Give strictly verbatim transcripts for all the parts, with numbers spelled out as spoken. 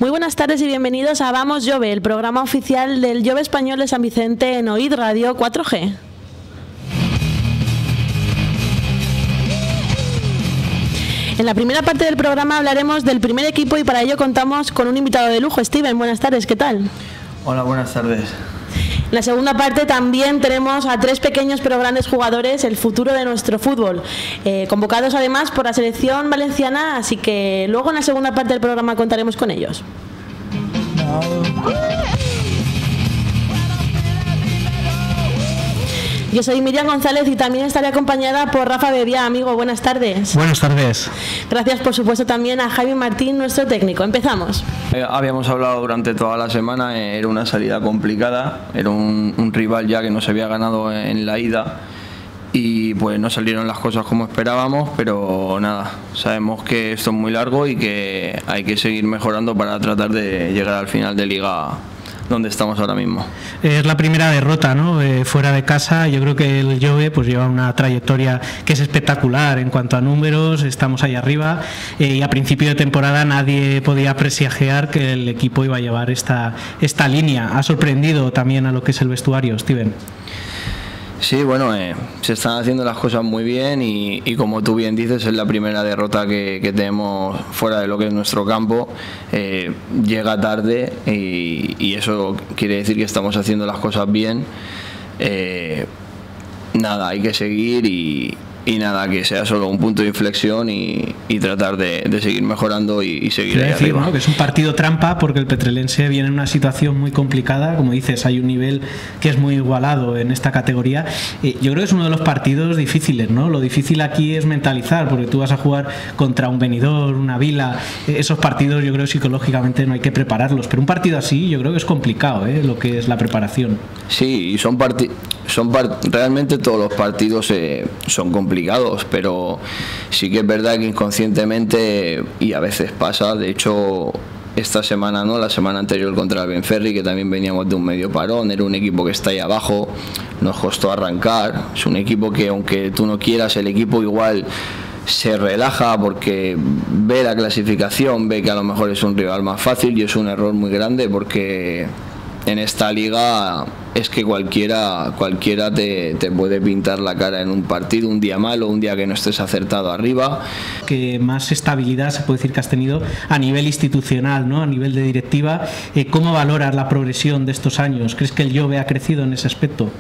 Muy buenas tardes y bienvenidos a Vamos Jove, el programa oficial del Jove Español de San Vicente en Oíd Radio cuatro G. En la primera parte del programa hablaremos del primer equipo y para ello contamos con un invitado de lujo. Steven, buenas tardes, ¿qué tal? Hola, buenas tardes. En la segunda parte también tenemos a tres pequeños pero grandes jugadores, el futuro de nuestro fútbol, eh, convocados además por la selección valenciana, así que luego en la segunda parte del programa contaremos con ellos. Yo soy Miriam González y también estaré acompañada por Rafa Bebia. Amigo, buenas tardes. Buenas tardes. Gracias por supuesto también a Javi Martín, nuestro técnico. Empezamos. Eh, habíamos hablado durante toda la semana, eh, era una salida complicada, era un, un rival ya que no se había ganado en la ida y pues no salieron las cosas como esperábamos, pero nada, sabemos que esto es muy largo y que hay que seguir mejorando para tratar de llegar al final de liga donde estamos ahora mismo. Es la primera derrota, ¿no? Eh, fuera de casa. Yo creo que el Jove pues lleva una trayectoria que es espectacular en cuanto a números, estamos ahí arriba, eh, y a principio de temporada nadie podía presagiar que el equipo iba a llevar esta, esta línea. Ha sorprendido también a lo que es el vestuario, Steven. Sí, bueno, eh, se están haciendo las cosas muy bien y, y como tú bien dices, es la primera derrota que, que tenemos fuera de lo que es nuestro campo. Eh, llega tarde y, y eso quiere decir que estamos haciendo las cosas bien. Eh, nada, hay que seguir y, y nada, que sea solo un punto de inflexión y, y tratar de, de seguir mejorando y, y seguir ahí decir, arriba. ¿no? Que es un partido trampa porque el Petrelense viene en una situación muy complicada, como dices, hay un nivel que es muy igualado en esta categoría. Eh, yo creo que es uno de los partidos difíciles, ¿no? Lo difícil aquí es mentalizar, porque tú vas a jugar contra un Benidorm, una Vila, eh, esos partidos yo creo que psicológicamente no hay que prepararlos, pero un partido así yo creo que es complicado, ¿eh? Lo que es la preparación. Sí, y son partidos Son part realmente todos los partidos eh, son complicados, pero sí que es verdad que inconscientemente, y a veces pasa, de hecho esta semana no, la semana anterior contra el Benferri, que también veníamos de un medio parón, era un equipo que está ahí abajo, nos costó arrancar, es un equipo que aunque tú no quieras, el equipo igual se relaja porque ve la clasificación, ve que a lo mejor es un rival más fácil y es un error muy grande porque en esta liga es que cualquiera cualquiera te, te puede pintar la cara en un partido, un día malo, un día que no estés acertado arriba. Que más estabilidad se puede decir que has tenido a nivel institucional, ¿no? A nivel de directiva. Eh, ¿Cómo valoras la progresión de estos años? ¿Crees que el Jove ha crecido en ese aspecto?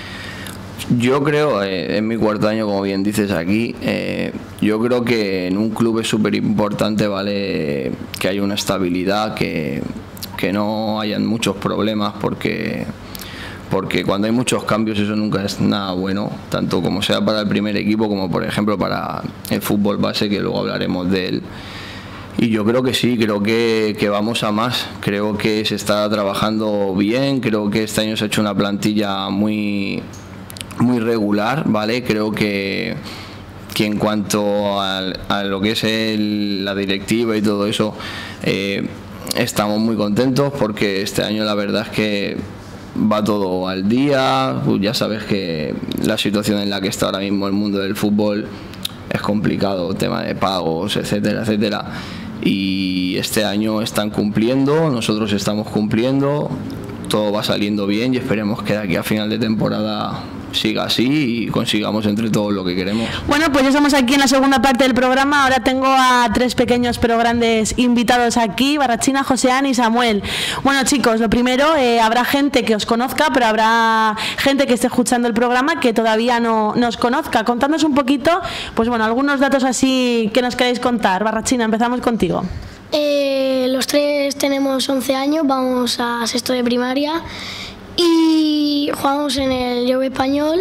Yo creo, eh, en mi cuarto año, como bien dices aquí, eh, yo creo que en un club es súper importante, ¿vale?, que haya una estabilidad, que que no hayan muchos problemas, porque porque cuando hay muchos cambios eso nunca es nada bueno, tanto como sea para el primer equipo como por ejemplo para el fútbol base, que luego hablaremos de él. Y yo creo que sí, creo que, que vamos a más, creo que se está trabajando bien, creo que este año se ha hecho una plantilla muy, muy regular, ¿vale? Creo que que en cuanto a, a lo que es el, la directiva y todo eso, eh, estamos muy contentos porque este año la verdad es que va todo al día. Pues ya sabes que la situación en la que está ahora mismo el mundo del fútbol es complicado, tema de pagos, etcétera, etcétera. Y este año están cumpliendo, nosotros estamos cumpliendo, todo va saliendo bien y esperemos que de aquí a final de temporada siga así y consigamos entre todos lo que queremos. Bueno, pues ya estamos aquí en la segunda parte del programa. Ahora tengo a tres pequeños pero grandes invitados aquí, Barrachina, Joseán y Samuel. Bueno, chicos, lo primero, eh, habrá gente que os conozca, pero habrá gente que esté escuchando el programa que todavía no nos conozca. Contadnos un poquito, pues bueno, algunos datos así que nos queráis contar. Barrachina, empezamos contigo. Eh, los tres tenemos once años, vamos a sexto de primaria y jugamos en el Jove Español.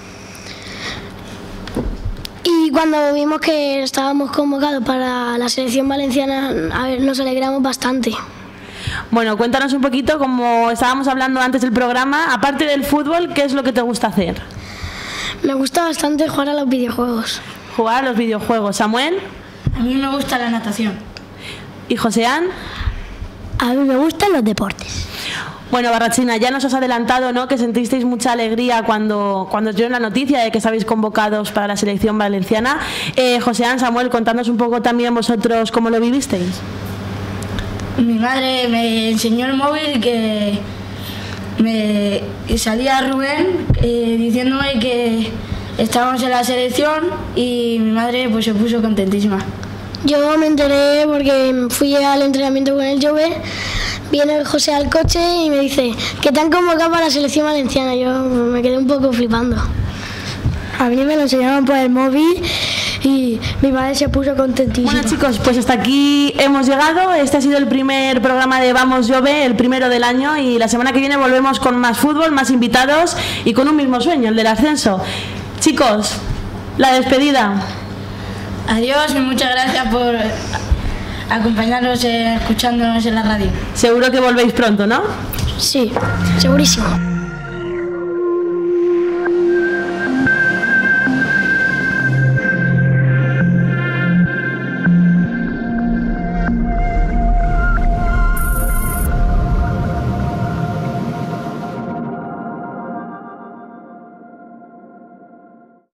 Y cuando vimos que estábamos convocados para la selección valenciana, a ver, nos alegramos bastante. Bueno, cuéntanos un poquito, como estábamos hablando antes del programa, aparte del fútbol, ¿qué es lo que te gusta hacer? Me gusta bastante jugar a los videojuegos. Jugar a los videojuegos. ¿Samuel? A mí me gusta la natación. ¿Y Joseán? A mí me gustan los deportes. Bueno, Barrachina, ya nos has adelantado, ¿no?, que sentisteis mucha alegría cuando, cuando os dieron la noticia de que estáis convocados para la selección valenciana. Eh, Joseán, Samuel, contadnos un poco también vosotros cómo lo vivisteis. mi madre me enseñó el móvil que me salía Rubén eh, diciéndome que estábamos en la selección y mi madre pues se puso contentísima. Yo me enteré porque fui al entrenamiento con el Jove, viene José al coche y me dice que te han convocado para la selección valenciana. Yo me quedé un poco flipando. A mí me lo enseñaron por el móvil y mi madre se puso contentísima. Bueno chicos, pues hasta aquí hemos llegado. Este ha sido el primer programa de Vamos Jove, el primero del año, y la semana que viene volvemos con más fútbol, más invitados y con un mismo sueño, el del ascenso. Chicos, la despedida. Adiós y muchas gracias por acompañarnos, eh, escuchándonos en la radio. Seguro que volvéis pronto, ¿no? Sí, segurísimo.